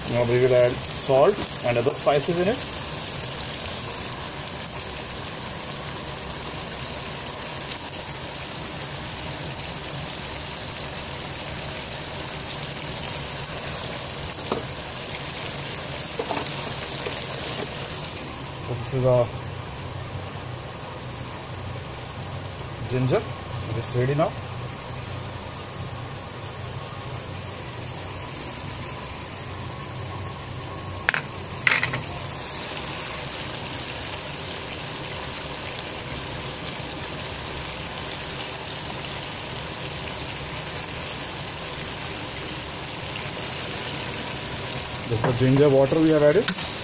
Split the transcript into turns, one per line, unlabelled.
Now we will add salt and other spices in it. So this is our ginger. It is ready now. This is the ginger water we have added.